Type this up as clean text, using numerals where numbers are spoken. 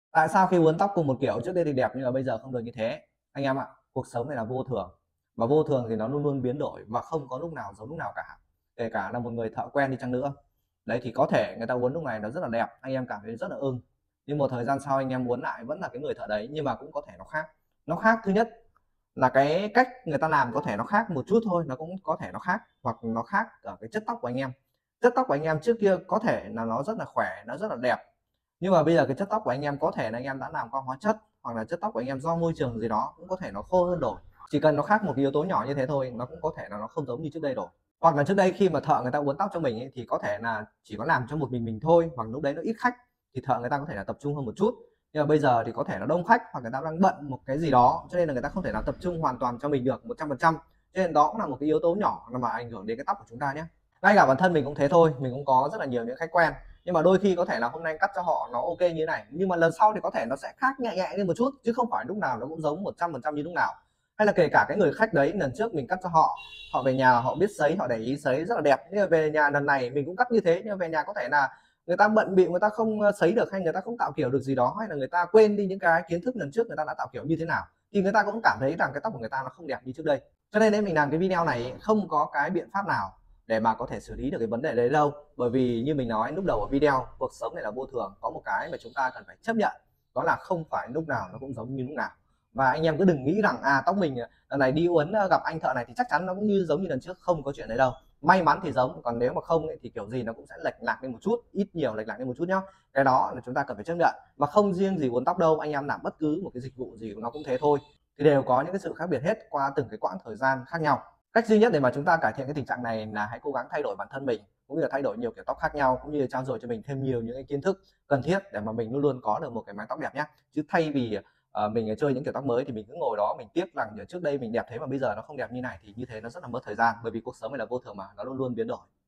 Tại sao khi uốn tóc cùng một kiểu trước đây thì đẹp nhưng mà bây giờ không được như thế? Anh em ạ, cuộc sống này là vô thường, và vô thường thì nó luôn luôn biến đổi và không có lúc nào giống lúc nào cả. Kể cả là một người thợ quen đi chăng nữa. Đấy, thì có thể người ta uốn lúc này nó rất là đẹp, anh em cảm thấy rất là ưng. Nhưng một thời gian sau anh em uốn lại vẫn là cái người thợ đấy, nhưng mà cũng có thể nó khác. Nó khác thứ nhất là cái cách người ta làm có thể nó khác một chút thôi, nó cũng có thể nó khác, hoặc nó khác ở cái chất tóc của anh em. Chất tóc của anh em trước kia có thể là nó rất là khỏe, nó rất là đẹp, nhưng mà bây giờ cái chất tóc của anh em có thể là anh em đã làm qua hóa chất, hoặc là chất tóc của anh em do môi trường gì đó cũng có thể nó khô hơn rồi. Chỉ cần nó khác một cái yếu tố nhỏ như thế thôi, nó cũng có thể là nó không giống như trước đây rồi. Hoặc là trước đây khi mà thợ người ta uốn tóc cho mình ấy, thì có thể là chỉ có làm cho một mình thôi, hoặc lúc đấy nó ít khách thì thợ người ta có thể là tập trung hơn một chút. Nhưng mà bây giờ thì có thể là đông khách, hoặc người ta đang bận một cái gì đó, cho nên là người ta không thể nào tập trung hoàn toàn cho mình được 100%. Cho nên đó cũng là một cái yếu tố nhỏ mà ảnh hưởng đến cái tóc của chúng ta nhé. Ngay cả bản thân mình cũng thế thôi, mình cũng có rất là nhiều những khách quen, nhưng mà đôi khi có thể là hôm nay cắt cho họ nó ok như thế này, nhưng mà lần sau thì có thể nó sẽ khác nhẹ nhẹ lên một chút, chứ không phải lúc nào nó cũng giống 100% như lúc nào. Hay là kể cả cái người khách đấy lần trước mình cắt cho họ, họ về nhà họ biết sấy, họ để ý sấy rất là đẹp, nhưng mà về nhà lần này mình cũng cắt như thế, nhưng mà về nhà có thể là người ta bận bịu, người ta không sấy được, hay người ta không tạo kiểu được gì đó, hay là người ta quên đi những cái kiến thức lần trước người ta đã tạo kiểu như thế nào, thì người ta cũng cảm thấy rằng cái tóc của người ta nó không đẹp như trước đây. Cho nên mình làm cái video này không có cái biện pháp nào để mà có thể xử lý được cái vấn đề đấy đâu. Bởi vì như mình nói lúc đầu ở video, cuộc sống này là vô thường, có một cái mà chúng ta cần phải chấp nhận, đó là không phải lúc nào nó cũng giống như lúc nào. Và anh em cứ đừng nghĩ rằng tóc mình lần này đi uốn gặp anh thợ này thì chắc chắn nó cũng như giống như lần trước, không có chuyện đấy đâu. May mắn thì giống, còn nếu mà không ấy, thì kiểu gì nó cũng sẽ lệch lạc lên một chút, ít nhiều lệch lạc lên một chút nhá. Cái đó là chúng ta cần phải chấp nhận. Mà không riêng gì uốn tóc đâu, anh em làm bất cứ một cái dịch vụ gì nó cũng thế thôi, thì đều có những cái sự khác biệt hết qua từng cái quãng thời gian khác nhau. Cách duy nhất để mà chúng ta cải thiện cái tình trạng này là hãy cố gắng thay đổi bản thân mình, cũng như là thay đổi nhiều kiểu tóc khác nhau, cũng như là trau dồi cho mình thêm nhiều những cái kiến thức cần thiết để mà mình luôn luôn có được một cái mái tóc đẹp nhé. Chứ thay vì mình chơi những kiểu tóc mới thì mình cứ ngồi đó mình tiếc rằng trước đây mình đẹp thế mà bây giờ nó không đẹp như này, thì như thế nó rất là mất thời gian, bởi vì cuộc sống này là vô thường mà, nó luôn luôn biến đổi.